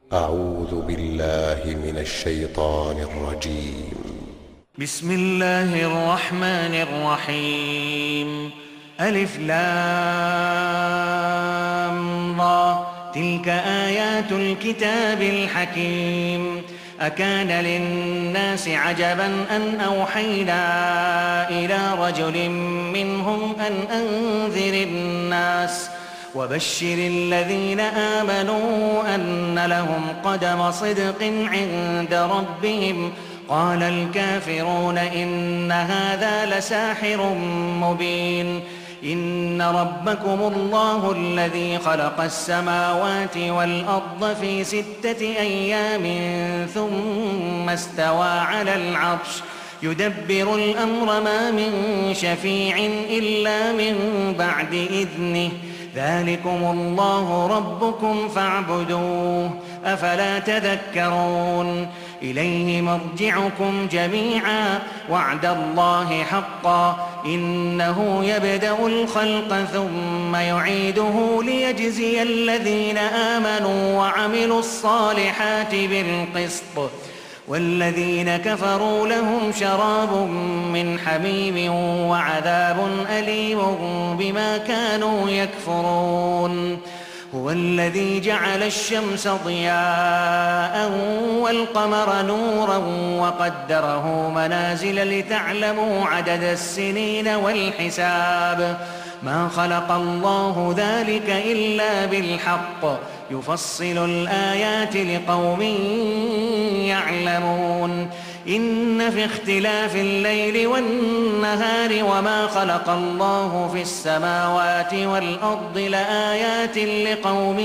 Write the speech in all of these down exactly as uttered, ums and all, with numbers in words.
أعوذ بالله من الشيطان الرجيم. بسم الله الرحمن الرحيم. ألف لام را، تلك آيات الكتاب الحكيم. أكان للناس عجبا أن أوحينا إلى رجل منهم أن أنذر الناس وبشر الذين آمنوا أن لهم قدم صدق عند ربهم. قال الكافرون إن هذا لساحر مبين. إن ربكم الله الذي خلق السماوات والأرض في ستة أيام ثم استوى على العرش يدبر الأمر ما من شفيع إلا من بعد إذنه. ذلكم الله ربكم فاعبدوه أفلا تذكرون. إليه مرجعكم جميعا وعد الله حقا إنه يبدأ الخلق ثم يعيده ليجزي الذين آمنوا وعملوا الصالحات بالقسط والذين كفروا لهم شراب من حميم وعذاب أليم بما كانوا يكفرون. هو الذي جعل الشمس ضياء والقمر نورا وقدره منازل لتعلموا عدد السنين والحساب. ما خلق الله ذلك إلا بالحق يفصل الآيات لقوم يعلمون. إن في اختلاف الليل والنهار وما خلق الله في السماوات والأرض لآيات لقوم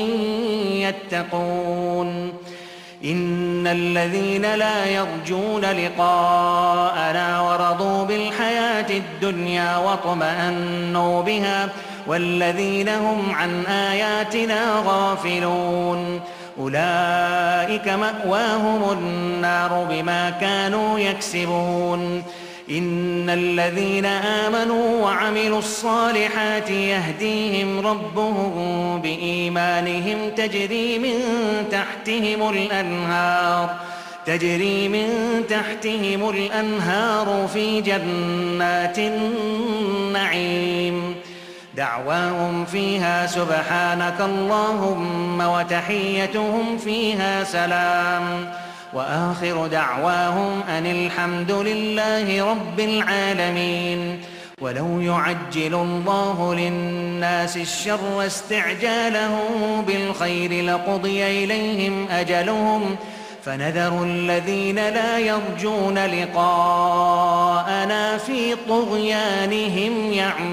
يتقون. إن الذين لا يرجون لقاءنا ورضوا بالحياة الدنيا واطمأنوا بها والذين هم عن آياتنا غافلون أولئك مأواهم النار بما كانوا يكسبون. إن الذين آمنوا وعملوا الصالحات يهديهم ربهم بإيمانهم تجري من تحتهم الأنهار تجري من تحتهم الأنهار في جنات النعيم. دعواهم فيها سبحانك اللهم وتحيتهم فيها سلام وآخر دعواهم أن الحمد لله رب العالمين. ولو يعجل الله للناس الشر استعجالهم بالخير لقضي إليهم أجلهم فنذر الذين لا يرجون لقاءنا في طغيانهم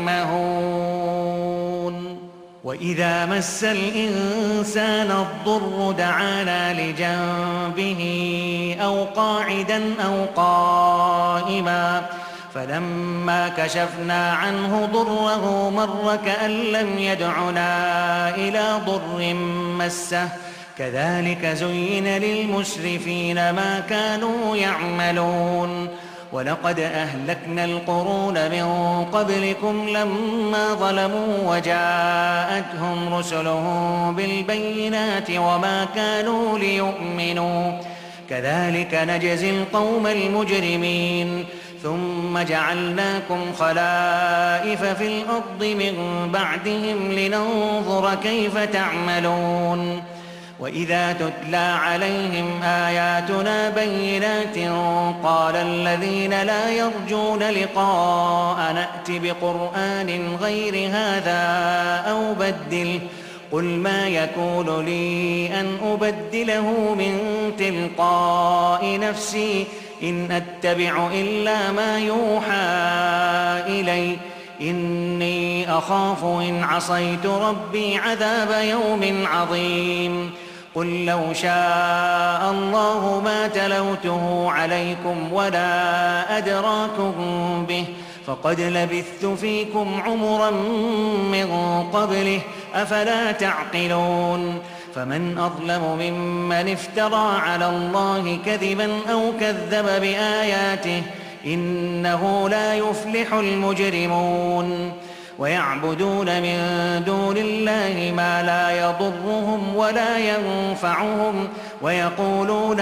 يعمهون. وإذا مس الإنسان الضر دعانا لجنبه أو قاعدا أو قائما فلما كشفنا عنه ضره مر كأن لم يدعنا إلى ضر مسه كذلك زين للمسرفين ما كانوا يعملون. ولقد أهلكنا القرون من قبلكم لما ظلموا وجاءتهم رسلهم بالبينات وما كانوا ليؤمنوا كذلك نجزي القوم المجرمين. ثم جعلناكم خلائف في الأرض من بعدهم لننظر كيف تعملون. وإذا تتلى عليهم آياتنا بينات قال الذين لا يرجون لقاء نأت بقرآن غير هذا أو بدله قل ما يكون لي أن أبدله من تلقاء نفسي إن أتبع إلا ما يوحى إلي إني أخاف إن عصيت ربي عذاب يوم عظيم. قل لو شاء الله ما تلوته عليكم ولا أدراكم به فقد لبثت فيكم عمرا من قبله أفلا تعقلون. فمن أظلم ممن افترى على الله كذبا أو كذب بآياته إنه لا يفلح المجرمون. ويعبدون من دون الله ما لا يضرهم ولا ينفعهم ويقولون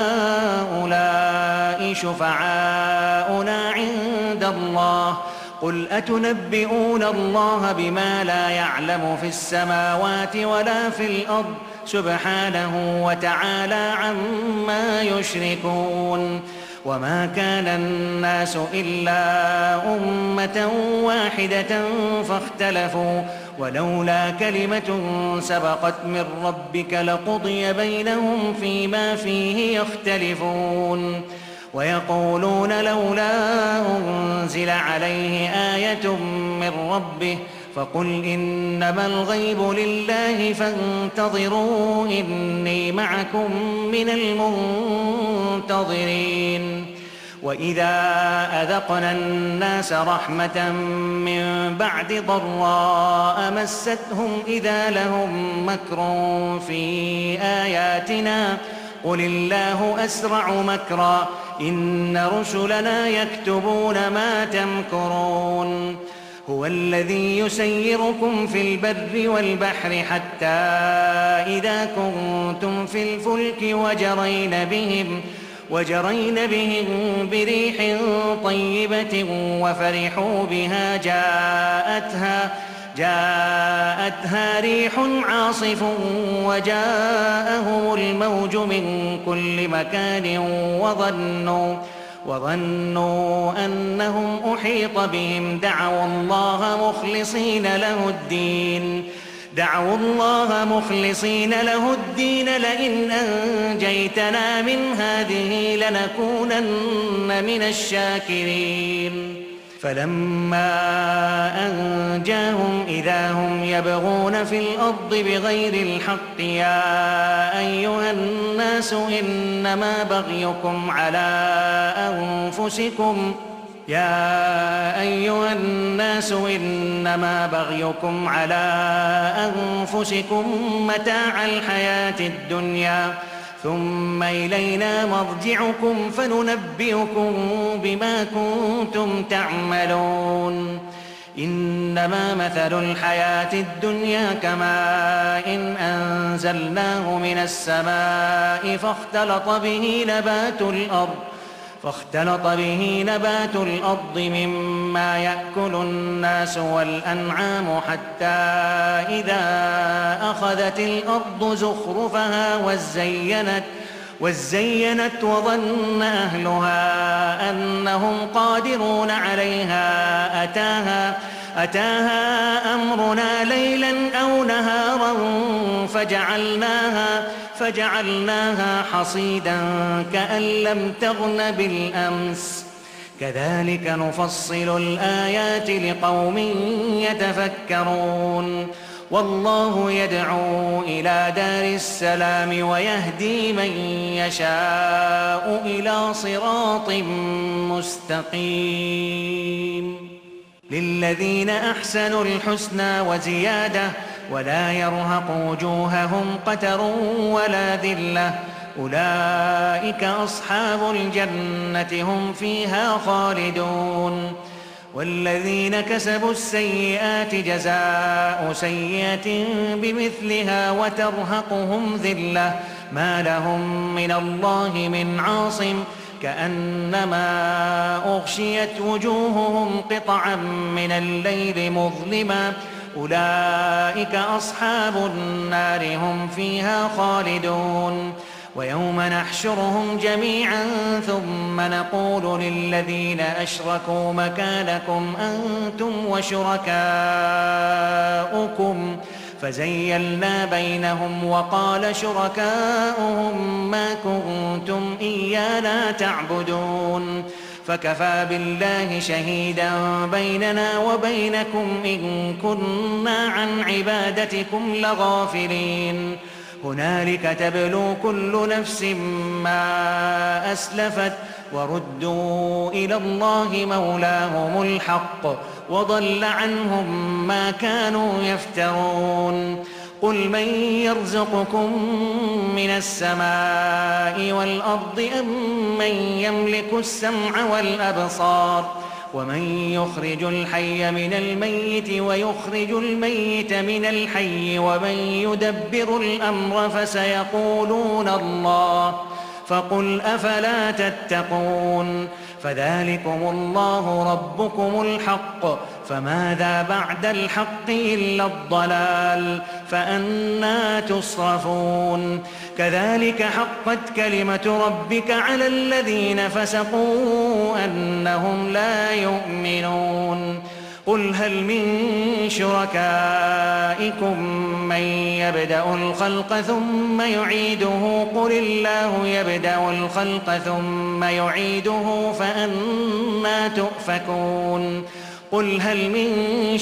هؤلاء شفعاؤنا عند الله قل أتنبئون الله بما لا يعلم في السماوات ولا في الأرض سبحانه وتعالى عما يشركون وما كان الناس إلا أمة واحدة فاختلفوا ولولا كلمة سبقت من ربك لقضي بينهم فيما فيه يختلفون ويقولون لولا أنزل عليه آية من ربه فقل إنما الغيب لله فانتظروا إني معكم من المنتظرين وإذا أذقنا الناس رحمة من بعد ضراء مستهم إذا لهم مكر في آياتنا قل الله أسرع مكرا إن رسلنا يكتبون ما تمكرون هو الذي يسيركم في البر والبحر حتى إذا كنتم في الفلك وجرين بهم وجرين بهم بريح طيبة وفرحوا بها جاءتها جاءتها ريح عاصف وجاءهم الموج من كل مكان وظنوا وظنوا أنهم أحيط بهم دعوا الله مخلصين له الدين دعوا الله مخلصين له الدين لئن أنجيتنا من هذه لنكونن من الشاكرين فلما أنجاهم إذا هم يبغون في الأرض بغير الحق يا أيها الناس إنما بغيكم على أنفسكم يا أيها الناس إنما بغيكم على أنفسكم متاع الحياة الدنيا ثم إلينا مرجعكم فننبئكم بما كنتم تعملون إنما مثل الحياة الدنيا كماء إن أنزلناه من السماء فاختلط به نبات الأرض فاختلط به نبات الأرض مما يأكل الناس والأنعام حتى إذا أخذت الأرض زخرفها وزينت وزينت وظن أهلها أنهم قادرون عليها أتاها أتاها أمرنا ليلا أو نهارا فجعلناها فجعلناها حصيدا كأن لم تغن بالأمس كذلك نفصل الآيات لقوم يتفكرون والله يدعو إلى دار السلام ويهدي من يشاء إلى صراط مستقيم للذين أحسنوا الحسنى وزيادة ولا يرهق وجوههم قتر ولا ذلة أولئك أصحاب الجنة هم فيها خالدون والذين كسبوا السيئات جزاء سيئة بمثلها وترهقهم ذلة ما لهم من الله من عاصم كأنما أغشيت وجوههم قطعا من الليل مظلما أولئك أصحاب النار هم فيها خالدون ويوم نحشرهم جميعا ثم نقول للذين أشركوا مكانكم أنتم وشركاؤكم فزيلنا بينهم وقال شركاؤهم ما كنتم إيانا تعبدون فكفى بالله شهيدا بيننا وبينكم إن كنا عن عبادتكم لغافلين هنالك تبلو كل نفس ما أسلفت وردوا إلى الله مولاهم الحق وضل عنهم ما كانوا يفترون قل من يرزقكم من السماء والأرض أم من يملك السمع والأبصار ومن يخرج الحي من الميت ويخرج الميت من الحي ومن يدبر الأمر فسيقولون الله فقل أفلا تتقون فذلكم الله ربكم الحق فماذا بعد الحق إلا الضلال فأنى تصرفون كذلك حقت كلمة ربك على الذين فسقوا أنهم لا يؤمنون قل هل من شركائكم من يبدأ الخلق ثم يعيده قل الله يبدأ الخلق ثم يعيده فأنى تؤفكون قل هل من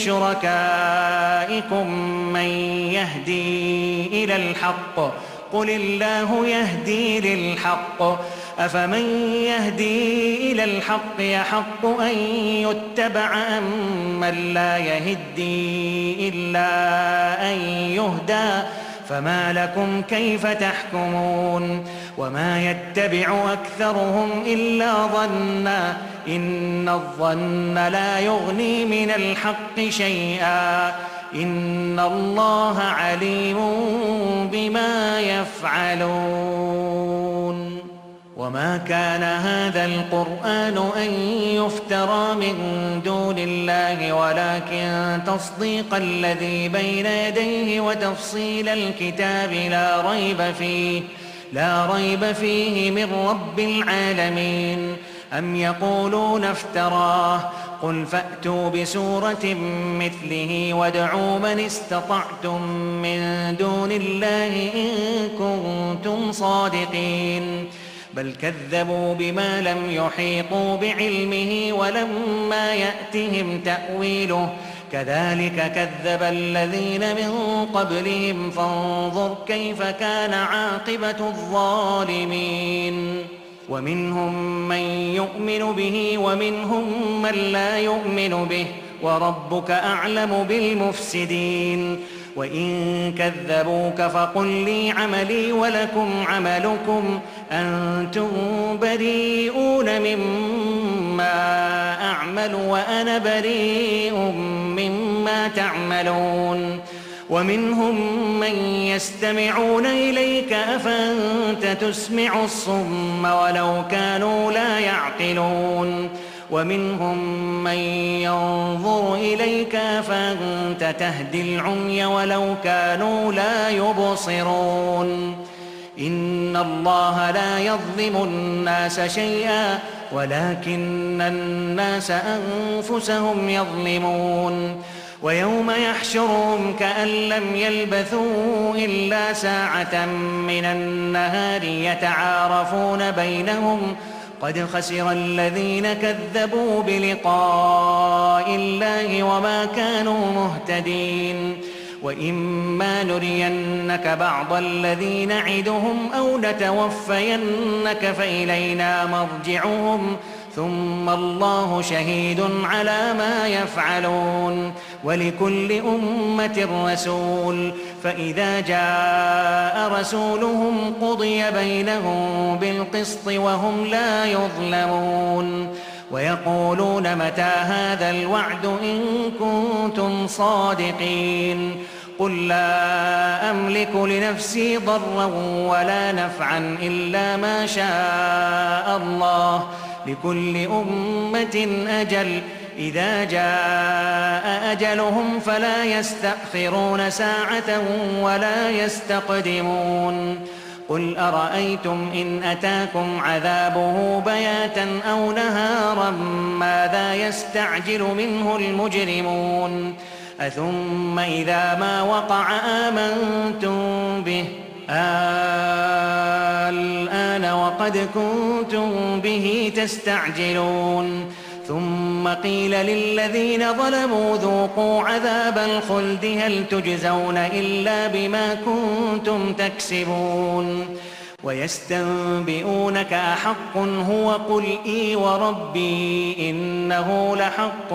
شركائكم من يهدي إلى الحق قل الله يهدي للحق أفمن يهدي إلى الحق يحق أن يتبع أم من لا يهدي إلا أن يهدى فما لكم كيف تحكمون وما يتبع أكثرهم إلا ظنا إن الظن لا يغني من الحق شيئا إن الله عليم بما يفعلون وما كان هذا القرآن أن يفترى من دون الله ولكن تصديق الذي بين يديه وتفصيل الكتاب لا ريب فيه لا ريب فيه من رب العالمين أم يقولون افتراه قل فأتوا بسورة مثله وادعوا من استطعتم من دون الله إن كنتم صادقين بل كذبوا بما لم يحيطوا بعلمه ولما يأتهم تأويله كذلك كذب الذين من قبلهم فانظر كيف كان عاقبة الظالمين ومنهم من يؤمن به ومنهم من لا يؤمن به وربك أعلم بالمفسدين وإن كذبوك فقل لي عملي ولكم عملكم أنتم بريئون مما أعمل وأنا بريء مما تعملون ومنهم من يستمعون إليك أفأنت تسمع الصم ولو كانوا لا يعقلون ومنهم من ينظر إليك أفأنت تهدي العمي ولو كانوا لا يبصرون إن الله لا يظلم الناس شيئا ولكن الناس أنفسهم يظلمون ويوم يحشرهم كأن لم يلبثوا إلا ساعة من النهار يتعارفون بينهم قد خسر الذين كذبوا بلقاء الله وما كانوا مهتدين وإما نرينك بعض الذي نعدهم أو نتوفينك فإلينا مرجعهم ثم الله شهيد على ما يفعلون ولكل أمة رسول فإذا جاء رسولهم قضي بينهم بالقسط وهم لا يظلمون ويقولون متى هذا الوعد إن كنتم صادقين قل لا أملك لنفسي ضرا ولا نفعا إلا ما شاء الله لكل أمة أجل إذا جاء أجلهم فلا يستأخرون ساعة ولا يستقدمون قل أرأيتم إن أتاكم عذابه بياتا أو نهارا ماذا يستعجل منه المجرمون أثم إذا ما وقع آمنتم به الآن وقد كنتم به تستعجلون ثم قيل للذين ظلموا ذوقوا عذاب الخلد هل تجزون إلا بما كنتم تكسبون ويستنبئونك أحق هو قل إي وربي إنه لحق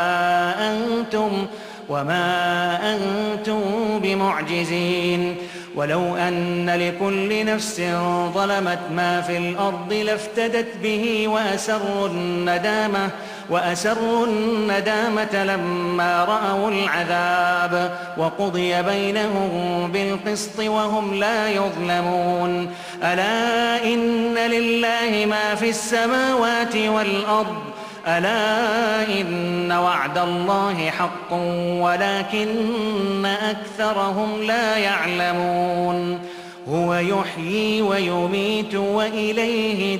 وما أنتم وما أنتم بمعجزين ولو أن لكل نفس ظلمت ما في الأرض لافتدت به وأسروا الندامة وأسروا الندامة لما رأوا العذاب وقضي بينهم بالقسط وهم لا يظلمون. ألا إن لله ما في السماوات والأرض ألا إن وعد الله حق ولكن أكثرهم لا يعلمون. هو يحيي ويميت وإليه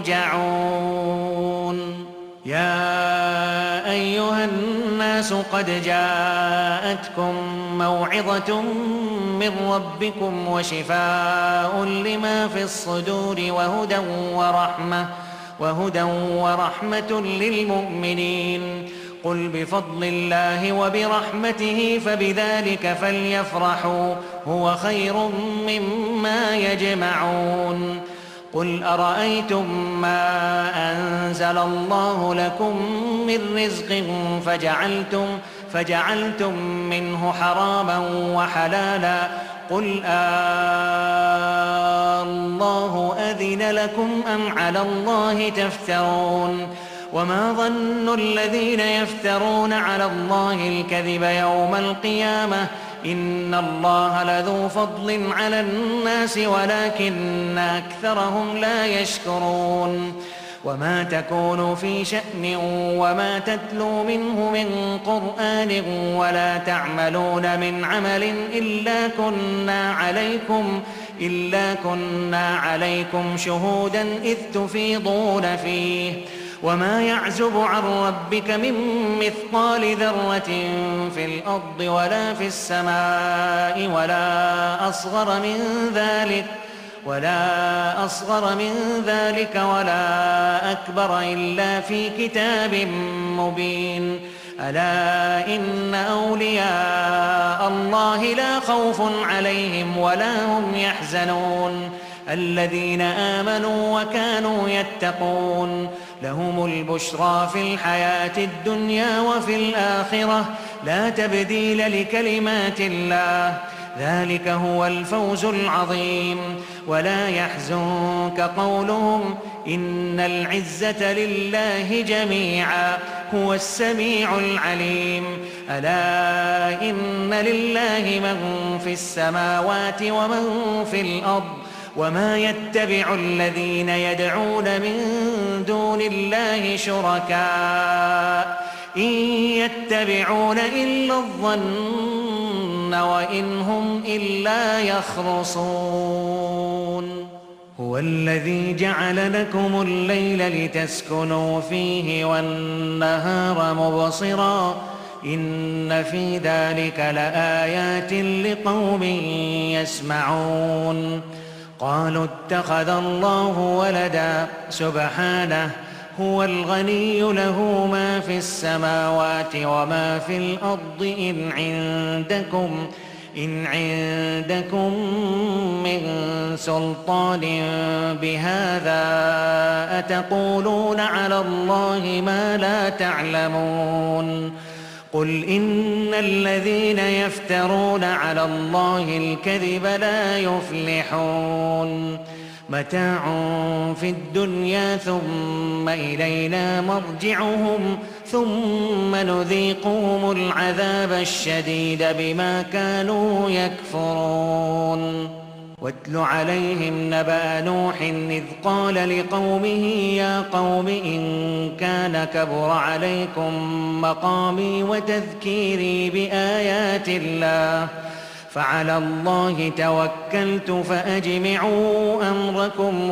ترجعون. يا أيها الناس قد جاءتكم موعظة من ربكم وشفاء لما في الصدور وهدى ورحمة وهدى ورحمة للمؤمنين. قل بفضل الله وبرحمته فبذلك فليفرحوا هو خير مما يجمعون. قل أرأيتم ما أنزل الله لكم من رزق فجعلتم, فجعلتم منه حراما وحلالا قل آه الله أذن لكم أم على الله تفترون. وما ظن الذين يفترون على الله الكذب يوم القيامة إن الله لذو فضل على الناس ولكن أكثرهم لا يشكرون. وما تكون في شأن وما تتلو منه من قرآن ولا تعملون من عمل إلا كنا عليكم إلا كنا عليكم شهودا إذ تفيضون فيه. وما يعزب عن ربك من مثقال ذرة في الأرض ولا في السماء ولا أصغر من ذلك ولا أصغر من ذلك ولا أكبر إلا في كتاب مبين. ألا إن أولياء الله لا خوف عليهم ولا هم يحزنون الذين آمنوا وكانوا يتقون. لهم البشرى في الحياة الدنيا وفي الآخرة لا تبديل لكلمات الله ذلك هو الفوز العظيم. ولا يحزنك قولهم إن العزة لله جميعا هو السميع العليم. ألا إن لله من في السماوات ومن في الأرض وما يتبع الذين يدعون من دون الله شركاء إن يتبعون إلا الظن وإن هم إلا يخرصون. هو الذي جعل لكم الليل لتسكنوا فيه والنهار مبصرا إن في ذلك لآيات لقوم يسمعون. قالوا اتخذ الله ولدا سبحانه هو الغني له ما في السماوات وما في الأرض إن عندكم إن عندكم من سلطان بهذا أتقولون على الله ما لا تعلمون. قل إن الذين يفترون على الله الكذب لا يفلحون. متاع في الدنيا ثم إلينا مرجعهم ثم نذيقهم العذاب الشديد بما كانوا يكفرون. واتل عليهم نبأ نوح إذ قال لقومه يا قوم إن كان كبر عليكم مقامي وتذكيري بآيات الله فعلى الله توكلت فأجمعوا أمركم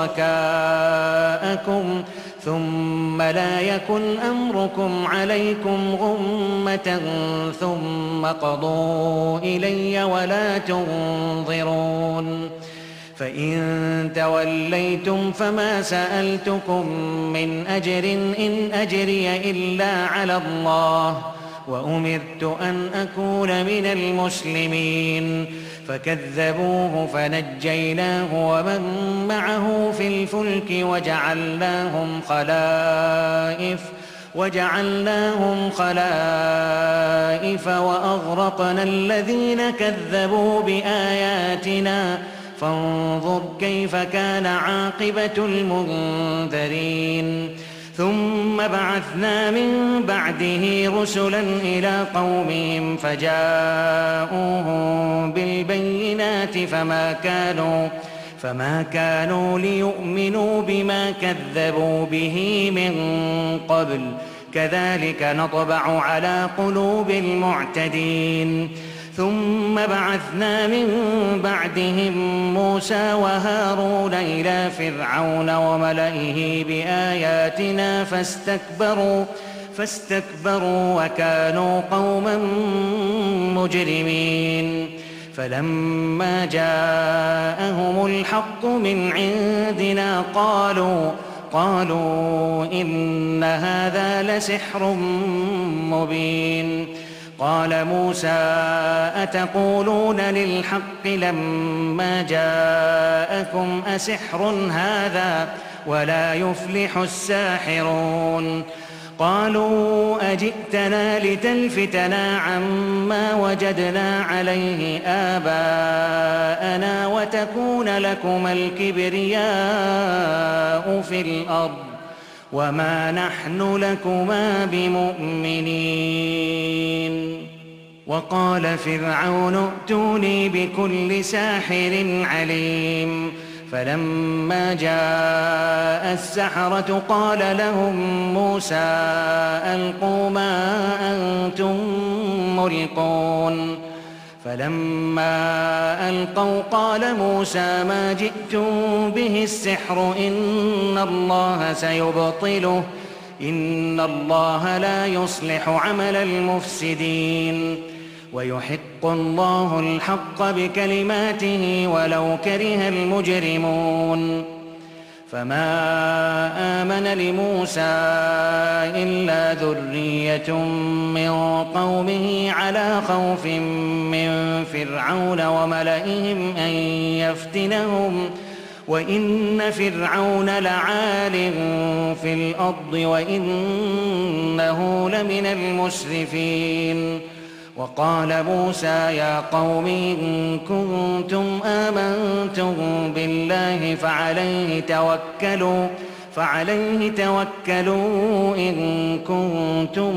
وشركاءكم ثم لا يكن أمركم عليكم غمة ثم قضوا إلي ولا تنظرون. فإن توليتم فما سألتكم من أجر إن أجري إلا على الله وأمرت أن أكون من المسلمين. فكذبوه فنجيناه ومن معه في الفلك وجعلناهم خلائف وجعلناهم خلائف وأغرقنا الذين كذبوا بآياتنا فانظر كيف كان عاقبة المنذرين ثم بعثنا من بعده رسلا إلى قومهم فجاءوهم بالبينات فما كانوا فما كانوا ليؤمنوا بما كذبوا به من قبل كذلك نطبع على قلوب المعتدين ثم بعثنا من بعدهم موسى وهارون إلى فرعون وملئه بآياتنا فاستكبروا فاستكبروا وكانوا قوما مجرمين فلما جاءهم الحق من عندنا قالوا قالوا إن هذا لسحر مبين قال موسى أتقولون للحق لما جاءكم أسحر هذا ولا يفلح الساحرون قالوا أجئتنا لتلفتنا عما وجدنا عليه آباءنا وتكون لكما الكبرياء في الأرض وما نحن لكما بمؤمنين وقال فرعون ائتوني بكل ساحر عليم فلما جاء السحرة قال لهم موسى ألقوا ما أنتم ملقون فلما ألقوا قال موسى ما جئتم به السحر إن الله سيبطله إن الله لا يصلح عمل المفسدين ويحق الله الحق بكلماته ولو كره المجرمون فما آمن لموسى إلا ذرية من قومه على خوف من فرعون وملئهم أن يفتنهم وإن فرعون لعال في الأرض وإنه لمن المسرفين وقال موسى يا قوم إن كنتم آمنتم بالله فعليه توكلوا فعليه توكلوا إن كنتم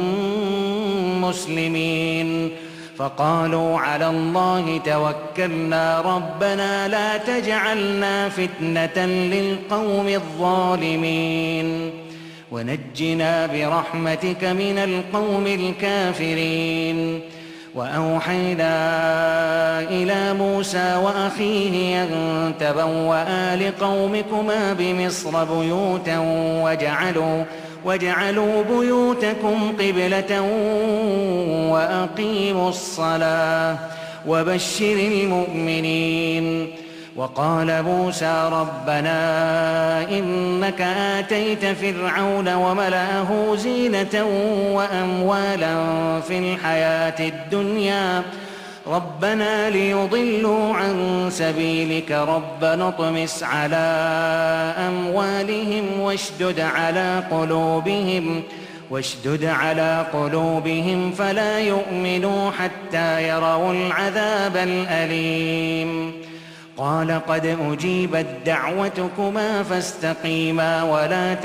مسلمين فقالوا على الله توكلنا ربنا لا تجعلنا فتنة للقوم الظالمين ونجنا برحمتك من القوم الكافرين وأوحينا إلى موسى وأخيه أن تبوأ لقومكما بمصر بيوتا وجعلوا واجعلوا بيوتكم قبلة وأقيموا الصلاة وبشر المؤمنين وقال موسى ربنا إنك آتيت فرعون وملأه زينة وأموالا في الحياة الدنيا ربنا ليضلوا عن سبيلك ربنا اطمس على أموالهم واشدد على قلوبهم واشدد على قلوبهم فلا يؤمنوا حتى يروا العذاب الأليم قال قد أجيبت دعوتكما فاستقيما ولا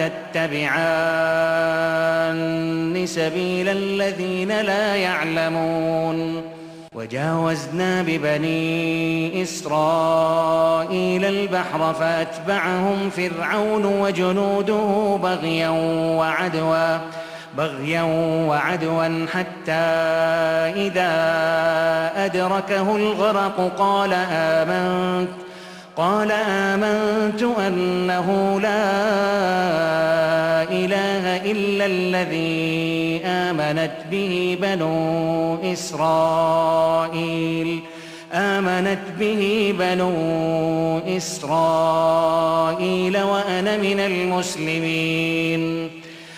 تتبعان سبيل الذين لا يعلمون وجاوزنا ببني إسرائيل البحر فأتبعهم فرعون وجنوده بغيا وعدوا بغيا وعدوا حتى إذا أدركه الغرق قال آمنت قال آمنت أنه لا إله إلا الذي آمنت به بنو إسرائيل آمنت به بنو إسرائيل وأنا من المسلمين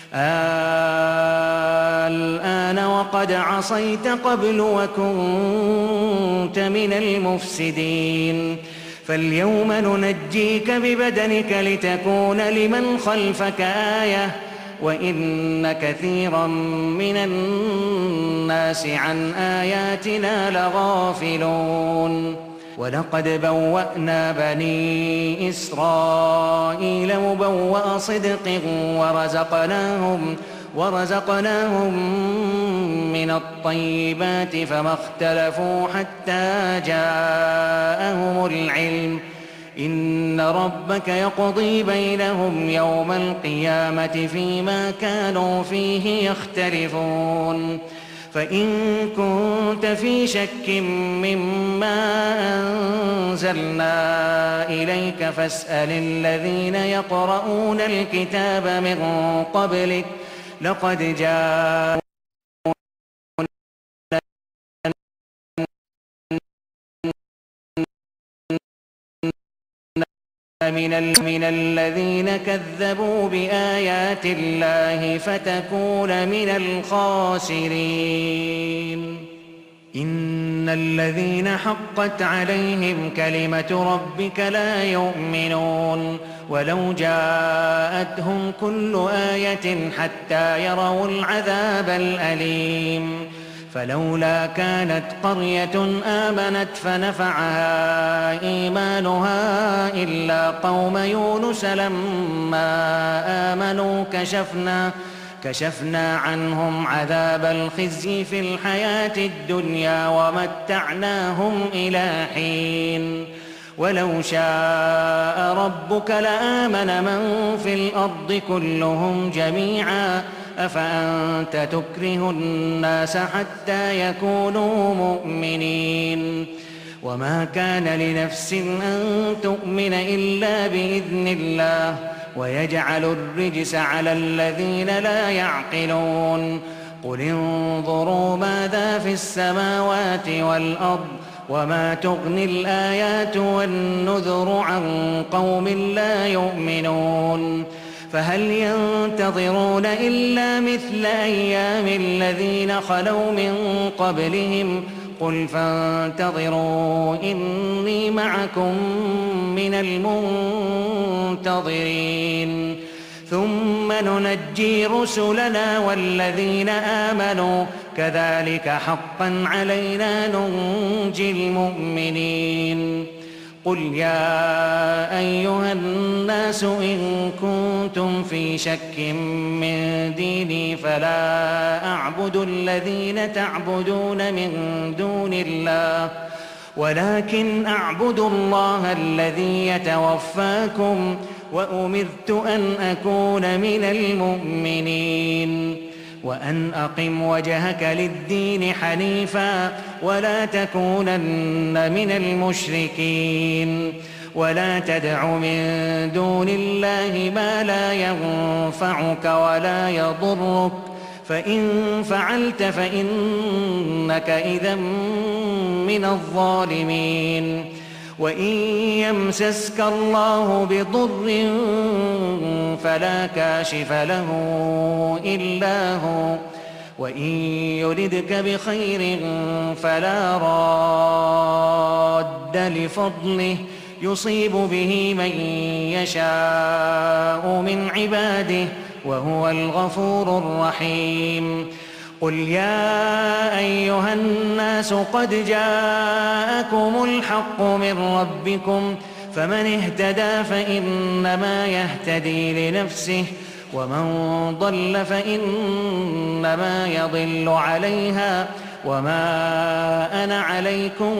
الآن وقد عصيت قبل وكنت من المفسدين فاليوم ننجيك ببدنك لتكون لمن خلفك آية وإن كثيرا من الناس عن آياتنا لغافلون ولقد بوأنا بني إسرائيل مبوأ صدق ورزقناهم ورزقناهم من الطيبات فما اختلفوا حتى جاءهم العلم إن ربك يقضي بينهم يوم القيامة فيما كانوا فيه يختلفون فإن كنت في شك مما أنزلنا إليك فاسأل الذين يقرؤون الكتاب من قبلك لقد جاءوا من الذين كذبوا بآيات الله فتكون من الخاسرين إن الذين حقت عليهم كلمة ربك لا يؤمنون ولو جاءتهم كل آية حتى يروا العذاب الأليم فلولا كانت قرية آمنت فنفعها إيمانها إلا قوم يونس لما آمنوا كشفنا كشفنا عنهم عذاب الخزي في الحياة الدنيا ومتعناهم إلى حين ولو شاء ربك لآمن من في الأرض كلهم جميعا أفأنت تكره الناس حتى يكونوا مؤمنين وما كان لنفس أن تؤمن إلا بإذن الله ويجعل الرجس على الذين لا يعقلون قل انظروا ماذا في السماوات والأرض وما تغني الآيات والنذر عن قوم لا يؤمنون فهل ينتظرون إلا مثل أيام الذين خلوا من قبلهم قل فانتظروا إني معكم من المنتظرين ثم ننجي رسلنا والذين آمنوا كذلك حقا علينا ننجي المؤمنين قل يا أيها الناس إن كنتم في شك من ديني فلا أعبد الذين تعبدون من دون الله ولكن أعبد الله الذي يتوفاكم وأمرت أن أكون من المؤمنين وأن أقم وجهك للدين حنيفا ولا تكونن من المشركين ولا تدع من دون الله ما لا ينفعك ولا يضرك فإن فعلت فإنك إذا من الظالمين وإن يمسسك الله بضر فلا كاشف له إلا هو وإن يردك بخير فلا راد لفضله يصيب به من يشاء من عباده وهو الغفور الرحيم قل يا أيها الناس قد جاءكم الحق من ربكم فمن اهتدى فإنما يهتدي لنفسه ومن ضل فإنما يضل عليها وما أنا عليكم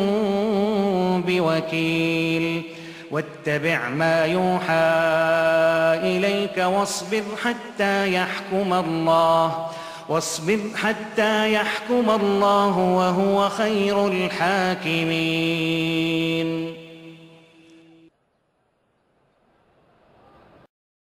بوكيل واتبع ما يوحى إليك واصبر حتى يحكم الله واصبر حتى يحكم الله وهو خير الحاكمين.